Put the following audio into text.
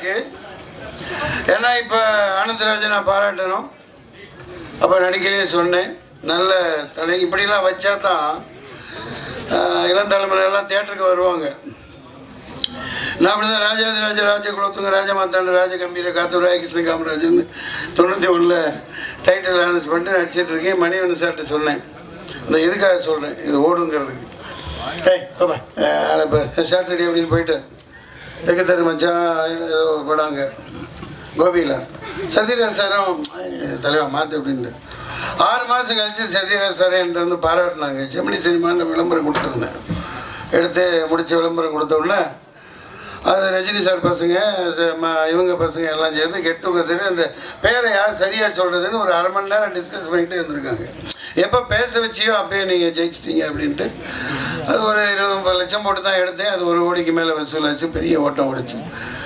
இருக்குது. ஏன்னா இப்போ ஆனந்தராஜை நான் பாராட்டணும். அப்போ நடிக்கலையே சொன்னேன், நல்ல தலை இப்படிலாம் வச்சா தான் இளம் தலைமுறையெல்லாம் தியேட்டருக்கு வருவாங்க. நான் அப்படி தான் ராஜாதிராஜ ராஜகுலத்துங்க ராஜமாத்தாண்ட ராஜகம்பீர காத்தூராய கிருஷ்ண காமராஜன் 91 டைட்டில் அனௌன்ஸ் பண்ணிட்டு நடிச்சிட்டு இருக்கேன். மணிவண்ணன் சார்கிட்ட சொன்னேன், இந்த இதுக்காக சொல்கிறேன், இது ஓடுங்கிறதுக்கு. பாப்பா இப்போ சாட்டர்டே அப்படின்னு போயிட்டார். தெக்கத்தரு மச்சான் ஏதோ படாங்க கோபியில் சத்யராஜ் சாரும் தலைவா மாற்று அப்படின்ட்டு 6 மாதம் கழிச்சு சத்யராஜ் சாரை என்கிட்ட வந்து பாராட்டினாங்க. ஜெமினி சினிமான்னு விளம்பரம் கொடுத்துருந்தேன். எடுத்து முடித்து விளம்பரம் கொடுத்தோடனே அது ரஜினி சார் பசங்க இவங்க பசங்க எல்லாம் சேர்ந்து கெட் டுகெதர் அந்த பேரை யார் சரியாக சொல்கிறதுன்னு ஒரு அரை மணி நேரம் டிஸ்கஸ் பண்ணிகிட்டே இருந்திருக்காங்க. எப்போ பேச வச்சியோ அப்போயே நீங்கள் ஜெயிச்சிட்டீங்க அப்படின்ட்டு அது ஒரு 20-30 லட்சம் போட்டு தான் எடுத்தேன். அது 1 கோடிக்கு மேலே வசூலாச்சு, பெரிய ஓட்டம் ஓடிச்சு.